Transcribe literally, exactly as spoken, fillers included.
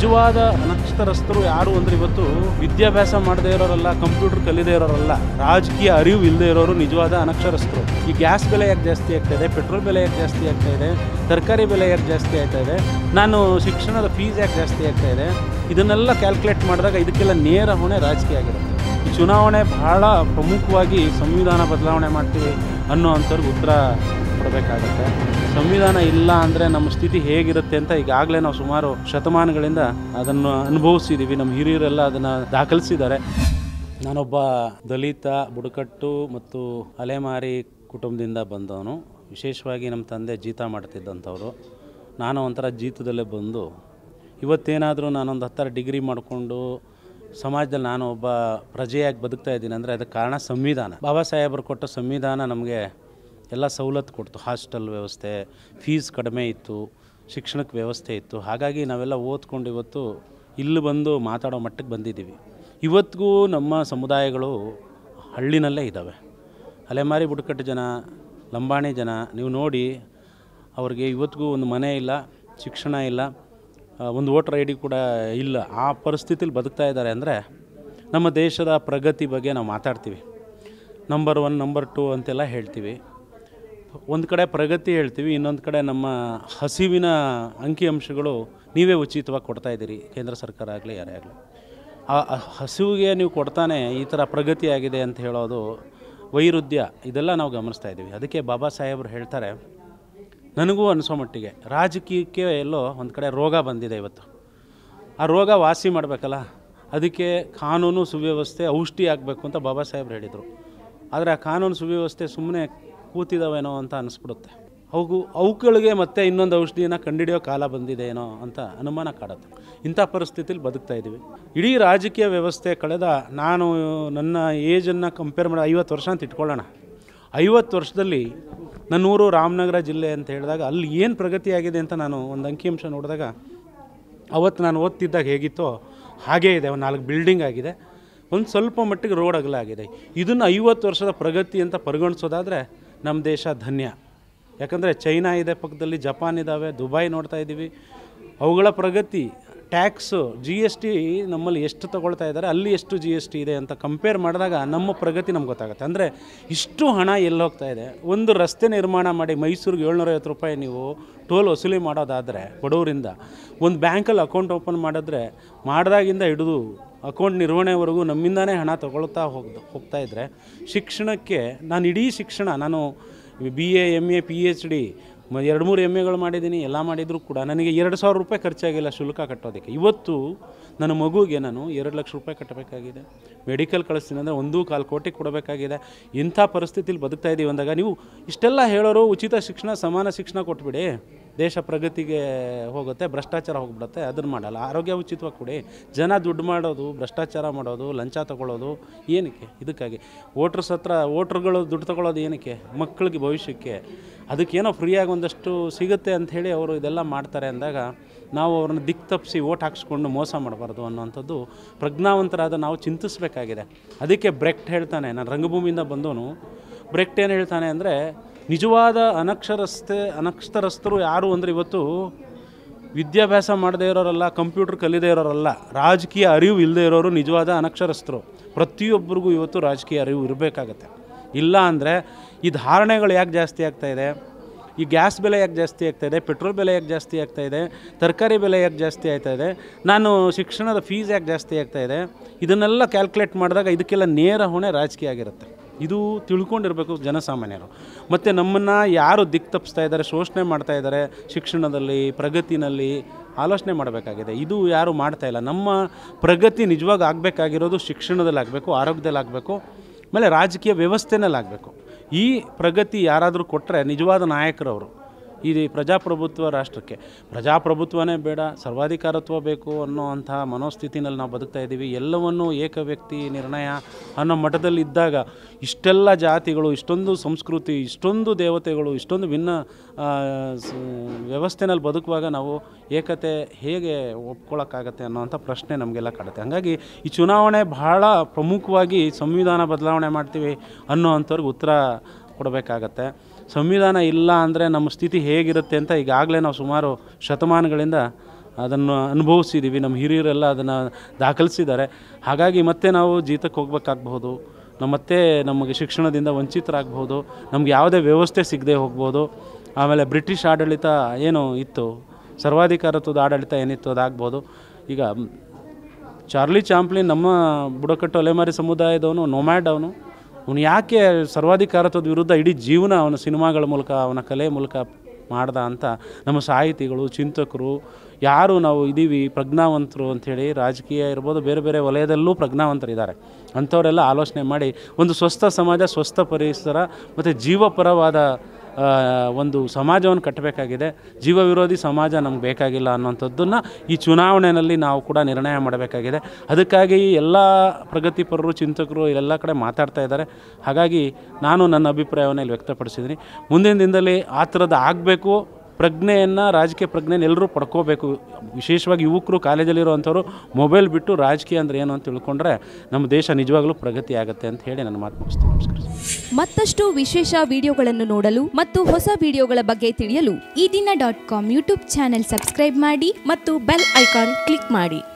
ನಿಜವಾದ ಅನಕ್ಷರಸ್ಥರು ಯಾರು ಅಂದರೆ ಇವತ್ತು ವಿದ್ಯಾಭ್ಯಾಸ ಮಾಡದೇ ಇರೋರಲ್ಲ, ಕಂಪ್ಯೂಟರ್ ಕಲಿದೇ ಇರೋರಲ್ಲ, ರಾಜಕೀಯ ಅರಿವು ಇಲ್ಲದೆ ಇರೋರು ನಿಜವಾದ ಅನಕ್ಷರಸ್ಥರು. ಈ ಗ್ಯಾಸ್ ಬೆಲೆ ಯಾಕೆ ಜಾಸ್ತಿ ಆಗ್ತಾ ಇದೆ, ಪೆಟ್ರೋಲ್ ಬೆಲೆ ಯಾಕೆ ಜಾಸ್ತಿ ಆಗ್ತಾ ಇದೆ, ತರಕಾರಿ ಬೆಲೆ ಯಾಕೆ ಜಾಸ್ತಿ ಆಗ್ತಾ ಇದೆ, ನಾನು ಶಿಕ್ಷಣದ ಫೀಸ್ ಯಾಕೆ ಜಾಸ್ತಿ ಆಗ್ತಾ ಇದೆ, ಇದನ್ನೆಲ್ಲ ಕ್ಯಾಲ್ಕುಲೇಟ್ ಮಾಡಿದಾಗ ಇದಕ್ಕೆಲ್ಲ ನೇರ ಹೊಣೆ ರಾಜಕೀಯ ಆಗಿರುತ್ತೆ. ಈ ಚುನಾವಣೆ ಬಹಳ ಪ್ರಮುಖವಾಗಿ ಸಂವಿಧಾನ ಬದಲಾವಣೆ ಮಾಡ್ತೀವಿ ಅನ್ನೋ ಅಂಥವ್ರಿಗೆ ಉತ್ತರ ಕೊಡಬೇಕಾಗತ್ತೆ. ಸಂವಿಧಾನ ಇಲ್ಲ ಅಂದರೆ ನಮ್ಮ ಸ್ಥಿತಿ ಹೇಗಿರುತ್ತೆ ಅಂತ ಈಗಾಗಲೇ ನಾವು ಸುಮಾರು ಶತಮಾನಗಳಿಂದ ಅದನ್ನು ಅನುಭವಿಸಿದ್ದೀವಿ. ನಮ್ಮ ಹಿರಿಯರೆಲ್ಲ ಅದನ್ನು ದಾಖಲಿಸಿದ್ದಾರೆ. ನಾನೊಬ್ಬ ದಲಿತ, ಬುಡಕಟ್ಟು ಮತ್ತು ಅಲೆಮಾರಿ ಕುಟುಂಬದಿಂದ ಬಂದವನು. ವಿಶೇಷವಾಗಿ ನಮ್ಮ ತಂದೆ ಜೀತ ಮಾಡ್ತಿದ್ದಂಥವ್ರು. ನಾನು ಒಂಥರ ಜೀತದಲ್ಲೇ ಬಂದು ಇವತ್ತೇನಾದರೂ ನಾನೊಂದು ಹತ್ತರ ಡಿಗ್ರಿ ಮಾಡಿಕೊಂಡು ಸಮಾಜದಲ್ಲಿ ನಾನು ಒಬ್ಬ ಪ್ರಜೆಯಾಗಿ ಬದುಕ್ತಾ ಇದ್ದೀನಿ ಅಂದರೆ ಅದಕ್ಕೆ ಕಾರಣ ಸಂವಿಧಾನ. ಬಾಬಾ ಸಾಹೇಬರು ಕೊಟ್ಟ ಸಂವಿಧಾನ ನಮಗೆ ಎಲ್ಲ ಸವಲತ್ತು ಕೊಡ್ತು. ಹಾಸ್ಟೆಲ್ ವ್ಯವಸ್ಥೆ, ಫೀಸ್ ಕಡಿಮೆ ಇತ್ತು, ಶಿಕ್ಷಣಕ್ಕೆ ವ್ಯವಸ್ಥೆ ಇತ್ತು. ಹಾಗಾಗಿ ನಾವೆಲ್ಲ ಓದ್ಕೊಂಡು ಇವತ್ತು ಇಲ್ಲಿ ಬಂದು ಮಾತಾಡೋ ಮಟ್ಟಕ್ಕೆ ಬಂದಿದ್ದೀವಿ. ಇವತ್ತಿಗೂ ನಮ್ಮ ಸಮುದಾಯಗಳು ಹಳ್ಳಿನಲ್ಲೇ ಇದ್ದಾವೆ. ಅಲೆಮಾರಿ ಬುಡಕಟ್ಟು ಜನ, ಲಂಬಾಣಿ ಜನ ನೀವು ನೋಡಿ, ಅವ್ರಿಗೆ ಇವತ್ತಿಗೂ ಒಂದು ಮನೆ ಇಲ್ಲ, ಶಿಕ್ಷಣ ಇಲ್ಲ, ಒಂದು ವೋಟರ್ ಐ ಡಿ ಕೂಡ ಇಲ್ಲ. ಆ ಪರಿಸ್ಥಿತಿಲಿ ಬದುಕ್ತಾ ಇದ್ದಾರೆ ಅಂದರೆ ನಮ್ಮ ದೇಶದ ಪ್ರಗತಿ ಬಗ್ಗೆ ನಾವು ಮಾತಾಡ್ತೀವಿ. ನಂಬರ್ ಒನ್, ನಂಬರ್ ಟು ಅಂತೆಲ್ಲ ಹೇಳ್ತೀವಿ. ಒಂದು ಕಡೆ ಪ್ರಗತಿ ಹೇಳ್ತೀವಿ, ಇನ್ನೊಂದು ಕಡೆ ನಮ್ಮ ಹಸಿವಿನ ಅಂಕಿಅಂಶಗಳು ನೀವೇ ಉಚಿತವಾಗಿ ಕೊಡ್ತಾಯಿದ್ದೀರಿ, ಕೇಂದ್ರ ಸರ್ಕಾರ ಆಗಲಿ ಯಾರೇ ಆಗಲಿ. ಆ ಹಸಿವಿಗೆ ನೀವು ಕೊಡ್ತಾನೆ ಈ ಥರ ಪ್ರಗತಿ ಆಗಿದೆ ಅಂತ ಹೇಳೋದು ವೈರುಧ್ಯ, ಇದೆಲ್ಲ ನಾವು ಗಮನಿಸ್ತಾ ಇದ್ದೀವಿ. ಅದಕ್ಕೆ ಬಾಬಾ ಸಾಹೇಬರು ಹೇಳ್ತಾರೆ, ನನಗೂ ಅನಿಸೋ ಮಟ್ಟಿಗೆ ರಾಜಕೀಯಕ್ಕೆ ಎಲ್ಲೋ ಒಂದು ಕಡೆ ರೋಗ ಬಂದಿದೆ ಇವತ್ತು. ಆ ರೋಗ ವಾಸಿ ಮಾಡಬೇಕಲ್ಲ, ಅದಕ್ಕೆ ಕಾನೂನು ಸುವ್ಯವಸ್ಥೆ ಔಷಧಿ ಆಗಬೇಕು ಅಂತ ಬಾಬಾ ಸಾಹೇಬ್ರು ಹೇಳಿದರು. ಆದರೆ ಆ ಕಾನೂನು ಸುವ್ಯವಸ್ಥೆ ಸುಮ್ಮನೆ ಕೂತಿದ್ದಾವೇನೋ ಅಂತ ಅನಿಸ್ಬಿಡುತ್ತೆ. ಅವು ಅವುಗಳಿಗೆ ಮತ್ತೆ ಇನ್ನೊಂದು ಔಷಧಿಯನ್ನು ಕಂಡುಹಿಡಿಯೋ ಕಾಲ ಬಂದಿದೆ ಏನೋ ಅಂತ ಅನುಮಾನ ಕಾಡುತ್ತೆ. ಇಂಥ ಪರಿಸ್ಥಿತಿಲಿ ಬದುಕ್ತಾ ಇದ್ದೀವಿ. ಇಡೀ ರಾಜಕೀಯ ವ್ಯವಸ್ಥೆ ಕಳೆದ, ನಾನು ನನ್ನ ಏಜನ್ನು ಕಂಪೇರ್ ಮಾಡಿ ಐವತ್ತು ವರ್ಷ ಅಂತ ಇಟ್ಕೊಳ್ಳೋಣ. ಐವತ್ತು ವರ್ಷದಲ್ಲಿ ನನ್ನೂರು ರಾಮನಗರ ಜಿಲ್ಲೆ ಅಂತ ಹೇಳಿದಾಗ ಅಲ್ಲಿ ಏನು ಪ್ರಗತಿ ಆಗಿದೆ ಅಂತ ನಾನು ಒಂದು ಅಂಕಿಅಂಶ ನೋಡಿದಾಗ, ಅವತ್ತು ನಾನು ಓದ್ತಿದ್ದಾಗ ಹೇಗಿತ್ತೋ ಹಾಗೇ ಇದೆ. ಒಂದು ನಾಲ್ಕು ಬಿಲ್ಡಿಂಗ್ ಆಗಿದೆ, ಒಂದು ಸ್ವಲ್ಪ ಮಟ್ಟಿಗೆ ರೋಡ್ ಅಗಲ ಆಗಿದೆ. ಇದನ್ನು ಐವತ್ತು ವರ್ಷದ ಪ್ರಗತಿ ಅಂತ ಪರಿಗಣಿಸೋದಾದರೆ ನಮ್ಮ ದೇಶ ಧನ್ಯ. ಯಾಕಂದರೆ ಚೈನಾ ಇದೆ ಪಕ್ಕದಲ್ಲಿ, ಜಪಾನ್ ಇದ್ದಾವೆ, ದುಬೈ ನೋಡ್ತಾ ಇದ್ದೀವಿ. ಅವುಗಳ ಪ್ರಗತಿ, ಟ್ಯಾಕ್ಸು, ಜಿ ಎಸ್ ಟಿ ನಮ್ಮಲ್ಲಿ ಎಷ್ಟು ತೊಗೊಳ್ತಾ ಇದ್ದಾರೆ, ಅಲ್ಲಿ ಎಷ್ಟು ಜಿ ಎಸ್ ಟಿ ಇದೆ ಅಂತ ಕಂಪೇರ್ ಮಾಡಿದಾಗ ನಮ್ಮ ಪ್ರಗತಿ ನಮ್ಗೆ ಗೊತ್ತಾಗುತ್ತೆ. ಅಂದರೆ ಇಷ್ಟು ಹಣ ಎಲ್ಲಿ ಹೋಗ್ತಾ ಇದೆ. ಒಂದು ರಸ್ತೆ ನಿರ್ಮಾಣ ಮಾಡಿ ಮೈಸೂರಿಗೆ ಏಳ್ನೂರೈವತ್ತು ರೂಪಾಯಿ ನೀವು ಟೋಲ್ ವಸೂಲಿ ಮಾಡೋದಾದರೆ ಬಡವರಿಂದ, ಒಂದು ಬ್ಯಾಂಕಲ್ಲಿ ಅಕೌಂಟ್ ಓಪನ್ ಮಾಡಿದ್ರೆ ಮಾಡಿದಾಗಿಂದ ಹಿಡಿದು ಅಕೌಂಟ್ ನಿರ್ವಹಣೆವರೆಗೂ ನಮ್ಮಿಂದನೇ ಹಣ ತೊಗೊಳ್ತಾ ಹೋಗ್ದು ಹೋಗ್ತಾ ಇದ್ದರೆ, ಶಿಕ್ಷಣಕ್ಕೆ ನಾನು ಇಡೀ ಶಿಕ್ಷಣ, ನಾನು B A, M A, P H D ಎರಡು ಮೂರು ಎಮ್ ಎಗಳು ಮಾಡಿದ್ದೀನಿ, ಎಲ್ಲ ಮಾಡಿದರೂ ಕೂಡ ನನಗೆ ಎರಡು ಸಾವಿರ ರೂಪಾಯಿ ಖರ್ಚಾಗಿಲ್ಲ ಶುಲ್ಕ ಕಟ್ಟೋದಕ್ಕೆ. ಇವತ್ತು ನನ್ನ ಮಗುಗೆ ನಾನು ಎರಡು ಲಕ್ಷ ರೂಪಾಯಿ ಕಟ್ಟಬೇಕಾಗಿದೆ. ಮೆಡಿಕಲ್ ಕಳಿಸ್ತೀನಿ ಅಂದರೆ ಒಂದೂ ಕಾಲು ಕೋಟಿ ಕೊಡಬೇಕಾಗಿದೆ. ಇಂಥ ಪರಿಸ್ಥಿತಿಲಿ ಬದುಕ್ತಾ ಇದ್ದೀವಿ ಅಂದಾಗ ನೀವು ಇಷ್ಟೆಲ್ಲ ಹೇಳೋರು ಉಚಿತ ಶಿಕ್ಷಣ, ಸಮಾನ ಶಿಕ್ಷಣ ಕೊಟ್ಬಿಡಿ, ದೇಶ ಪ್ರಗತಿಗೆ ಹೋಗುತ್ತೆ, ಭ್ರಷ್ಟಾಚಾರ ಹೋಗ್ಬಿಡುತ್ತೆ, ಅದನ್ನು ಮಾಡಲ್ಲ. ಆರೋಗ್ಯ ಉಚಿತವಾಗಿ ಕೊಡಿ. ಜನ ದುಡ್ಡು ಮಾಡೋದು, ಭ್ರಷ್ಟಾಚಾರ ಮಾಡೋದು, ಲಂಚ ತೊಗೊಳ್ಳೋದು ಏನಕ್ಕೆ? ಇದಕ್ಕಾಗಿ ವೋಟ್ರಸ್ ಹತ್ರ ವೋಟ್ರುಗಳು ದುಡ್ಡು ತೊಗೊಳ್ಳೋದು ಏನಕ್ಕೆ? ಮಕ್ಕಳಿಗೆ ಭವಿಷ್ಯಕ್ಕೆ. ಅದಕ್ಕೇನೋ ಫ್ರೀಯಾಗಿ ಒಂದಷ್ಟು ಸಿಗುತ್ತೆ ಅಂಥೇಳಿ ಅವರು ಇದೆಲ್ಲ ಮಾಡ್ತಾರೆ ಅಂದಾಗ ನಾವು ಅವ್ರನ್ನ ದಿಕ್ಕು ತಪ್ಪಿಸಿ ಓಟ್ ಹಾಕ್ಸ್ಕೊಂಡು ಮೋಸ ಮಾಡಬಾರ್ದು ಅನ್ನೋವಂಥದ್ದು ಪ್ರಜ್ಞಾವಂತರಾದ ನಾವು ಚಿಂತಿಸಬೇಕಾಗಿದೆ. ಅದಕ್ಕೆ ಬ್ರೆಕ್ಟ್ ಹೇಳ್ತಾನೆ, ನಾನು ರಂಗಭೂಮಿಯಿಂದ ಬಂದವನು, ಬ್ರೆಕ್ಟ್ ಏನು ಹೇಳ್ತಾನೆ ಅಂದರೆ, ನಿಜವಾದ ಅನಕ್ಷರಸ್ಥೆ ಅನಕ್ಷರಸ್ಥರು ಯಾರು ಅಂದರೆ ಇವತ್ತು ವಿದ್ಯಾಭ್ಯಾಸ ಮಾಡದೇ ಇರೋರಲ್ಲ, ಕಂಪ್ಯೂಟರ್ ಕಲಿದೇ ಇರೋರಲ್ಲ, ರಾಜಕೀಯ ಅರಿವು ಇಲ್ಲದೆ ಇರೋರು ನಿಜವಾದ ಅನಕ್ಷರಸ್ಥರು. ಪ್ರತಿಯೊಬ್ಬರಿಗೂ ಇವತ್ತು ರಾಜಕೀಯ ಅರಿವು ಇರಬೇಕಾಗತ್ತೆ. ಇಲ್ಲ ಅಂದರೆ ಈ ಧಾರಣೆಗಳು ಯಾಕೆ ಜಾಸ್ತಿ ಆಗ್ತಾಯಿದೆ, ಈ ಗ್ಯಾಸ್ ಬೆಲೆ ಯಾಕೆ ಜಾಸ್ತಿ ಆಗ್ತಾಯಿದೆ, ಪೆಟ್ರೋಲ್ ಬೆಲೆ ಯಾಕೆ ಜಾಸ್ತಿ ಆಗ್ತಾಯಿದೆ, ತರಕಾರಿ ಬೆಲೆ ಯಾಕೆ ಜಾಸ್ತಿ ಆಗ್ತಾಯಿದೆ, ನಾನು ಶಿಕ್ಷಣದ ಫೀಸ್ ಯಾಕೆ ಜಾಸ್ತಿ ಆಗ್ತಾಯಿದೆ, ಇದನ್ನೆಲ್ಲ ಕ್ಯಾಲ್ಕುಲೇಟ್ ಮಾಡಿದಾಗ ಇದಕ್ಕೆಲ್ಲ ನೇರ ಹೊಣೆ ರಾಜಕೀಯ ಆಗಿರುತ್ತೆ. ಇದು ತಿಳ್ಕೊಂಡಿರಬೇಕು ಜನಸಾಮಾನ್ಯರು. ಮತ್ತು ನಮ್ಮನ್ನು ಯಾರು ದಿಕ್ಕು ತಪ್ಪಿಸ್ತಾ ಇದ್ದಾರೆ, ಶೋಷಣೆ ಮಾಡ್ತಾ ಇದ್ದಾರೆ, ಶಿಕ್ಷಣದಲ್ಲಿ, ಪ್ರಗತಿನಲ್ಲಿ ಆಲೋಚನೆ ಮಾಡಬೇಕಾಗಿದೆ. ಇದು ಯಾರು ಮಾಡ್ತಾಯಿಲ್ಲ. ನಮ್ಮ ಪ್ರಗತಿ ನಿಜವಾಗಿ ಆಗಬೇಕಾಗಿರೋದು ಶಿಕ್ಷಣದಲ್ಲಿ ಆಗಬೇಕು, ಆರೋಗ್ಯದಲ್ಲಿ ಆಗಬೇಕು, ಆಮೇಲೆ ರಾಜಕೀಯ ವ್ಯವಸ್ಥೆನಲ್ಲಿ ಆಗಬೇಕು. ಈ ಪ್ರಗತಿ ಯಾರಾದರೂ ಕೊಟ್ಟರೆ ನಿಜವಾದ ನಾಯಕರವರು. ಈ ಪ್ರಜಾಪ್ರಭುತ್ವ ರಾಷ್ಟ್ರಕ್ಕೆ ಪ್ರಜಾಪ್ರಭುತ್ವನೇ ಬೇಡ, ಸರ್ವಾಧಿಕಾರತ್ವ ಬೇಕು ಅನ್ನೋ ಅಂಥ ಮನೋಸ್ಥಿತಿನಲ್ಲಿ ನಾವು ಬದುಕ್ತಾ ಇದ್ದೀವಿ. ಎಲ್ಲವನ್ನೂ ಏಕ ವ್ಯಕ್ತಿ ನಿರ್ಣಯ ಅನ್ನೋ ಮಟ್ಟದಲ್ಲಿ ಇದ್ದಾಗ ಇಷ್ಟೆಲ್ಲ ಜಾತಿಗಳು, ಇಷ್ಟೊಂದು ಸಂಸ್ಕೃತಿ, ಇಷ್ಟೊಂದು ದೇವತೆಗಳು, ಇಷ್ಟೊಂದು ಭಿನ್ನ ವ್ಯವಸ್ಥೆನಲ್ಲಿ ಬದುಕುವಾಗ ನಾವು ಏಕತೆ ಹೇಗೆ ಒಪ್ಕೊಳ್ಳೋಕ್ಕಾಗತ್ತೆ ಅನ್ನೋವಂಥ ಪ್ರಶ್ನೆ ನಮಗೆಲ್ಲ ಕಾಡುತ್ತೆ. ಹಾಗಾಗಿ ಈ ಚುನಾವಣೆ ಬಹಳ ಪ್ರಮುಖವಾಗಿ ಸಂವಿಧಾನ ಬದಲಾವಣೆ ಮಾಡ್ತೀವಿ ಅನ್ನೋ ಅಂಥವ್ರಿಗೆ ಉತ್ತರ ಕೊಡಬೇಕಾಗತ್ತೆ. ಸಂವಿಧಾನ ಇಲ್ಲ ಅಂದರೆ ನಮ್ಮ ಸ್ಥಿತಿ ಹೇಗಿರುತ್ತೆ ಅಂತ ಈಗಾಗಲೇ ನಾವು ಸುಮಾರು ಶತಮಾನಗಳಿಂದ ಅದನ್ನು ಅನುಭವಿಸಿದ್ದೀವಿ, ನಮ್ಮ ಹಿರಿಯರೆಲ್ಲ ಅದನ್ನು ದಾಖಲಿಸಿದ್ದಾರೆ. ಹಾಗಾಗಿ ಮತ್ತೆ ನಾವು ಜೀತಕ್ಕೆ ಹೋಗ್ಬೇಕಾಗಬಹುದು, ನಮ್ಮ ಮತ್ತೆ ನಮಗೆ ಶಿಕ್ಷಣದಿಂದ ವಂಚಿತರಾಗಬಹುದು, ನಮ್ಗೆ ಯಾವುದೇ ವ್ಯವಸ್ಥೆ ಸಿಗದೆ ಹೋಗ್ಬೋದು. ಆಮೇಲೆ ಬ್ರಿಟಿಷ್ ಆಡಳಿತ ಏನು ಇತ್ತು, ಸರ್ವಾಧಿಕಾರತ್ವದ ಆಡಳಿತ ಏನಿತ್ತು ಅದಾಗ್ಬೋದು. ಈಗ ಚಾರ್ಲಿ ಚಾಂಪ್ಲಿನ್ ನಮ್ಮ ಬುಡಕಟ್ಟು ಅಲೆಮಾರಿ ಸಮುದಾಯದವನು, ನೊಮ್ಯಾಡ್ ಅವನು. ಅವನು ಯಾಕೆ ಸರ್ವಾಧಿಕಾರತ್ವದ ವಿರುದ್ಧ ಇಡೀ ಜೀವನ ಅವನ ಸಿನಿಮಾಗಳ ಮೂಲಕ, ಅವನ ಕಲೆ ಮೂಲಕ ಮಾಡ್ದ ಅಂತ ನಮ್ಮ ಸಾಹಿತಿಗಳು, ಚಿಂತಕರು, ಯಾರು ನಾವು ಇದ್ದೀವಿ ಪ್ರಜ್ಞಾವಂತರು ಅಂಥೇಳಿ, ರಾಜಕೀಯ ಇರ್ಬೋದು, ಬೇರೆ ಬೇರೆ ವಲಯದಲ್ಲೂ ಪ್ರಜ್ಞಾವಂತರಿದ್ದಾರೆ. ಅಂಥವರೆಲ್ಲ ಆಲೋಚನೆ ಮಾಡಿ ಒಂದು ಸ್ವಸ್ಥ ಸಮಾಜ, ಸ್ವಸ್ಥ ಪರಿಸರ ಮತ್ತು ಜೀವಪರವಾದ ಒಂದು ಸಮಾಜವನ್ನು ಕಟ್ಟಬೇಕಾಗಿದೆ. ಜೀವ ವಿರೋಧಿ ಸಮಾಜ ನಮ್ಗೆ ಬೇಕಾಗಿಲ್ಲ ಅನ್ನೋಂಥದ್ದನ್ನು ಈ ಚುನಾವಣೆಯಲ್ಲಿ ನಾವು ಕೂಡ ನಿರ್ಣಯ ಮಾಡಬೇಕಾಗಿದೆ. ಅದಕ್ಕಾಗಿ ಎಲ್ಲ ಪ್ರಗತಿಪರರು, ಚಿಂತಕರು ಎಲ್ಲ ಕಡೆ ಮಾತಾಡ್ತಾ ಇದ್ದಾರೆ. ಹಾಗಾಗಿ ನಾನು ನನ್ನ ಅಭಿಪ್ರಾಯವನ್ನು ಇಲ್ಲಿ ವ್ಯಕ್ತಪಡಿಸಿದ್ದೀನಿ. ಮುಂದಿನ ದಿನದಲ್ಲಿ ಆ ಥರದ್ದು ಆಗಬೇಕು. ಪ್ರಜ್ಞೆಯನ್ನು, ರಾಜಕೀಯ ಪ್ರಜ್ಞೆಯನ್ನು ಎಲ್ಲರೂ ಪಡ್ಕೋಬೇಕು. ವಿಶೇಷವಾಗಿ ಯುವಕರು, ಕಾಲೇಜಲ್ಲಿರುವಂಥವ್ರು ಮೊಬೈಲ್ ಬಿಟ್ಟು ರಾಜಕೀಯ ಅಂದರೆ ಏನು ಅಂತ ತಿಳ್ಕೊಂಡ್ರೆ ನಮ್ಮ ದೇಶ ನಿಜವಾಗ್ಲೂ ಪ್ರಗತಿ ಆಗುತ್ತೆ ಅಂತ ಹೇಳಿ ನನ್ನ ಮಾತು ಮುಗಿಸ್ತೀನಿ. ನಮಸ್ಕಾರ. ಮತ್ತಷ್ಟು ವಿಶೇಷ ವಿಡಿಯೋಗಳನ್ನು ನೋಡಲು ಮತ್ತು ಹೊಸ ವಿಡಿಯೋಗಳ ಬಗ್ಗೆ ತಿಳಿಯಲು Ee Dina dot com YouTube channel subscribe ಮಾಡಿ ಮತ್ತು ಬೆಲ್ ಐಕಾನ್ ಕ್ಲಿಕ್ ಮಾಡಿ.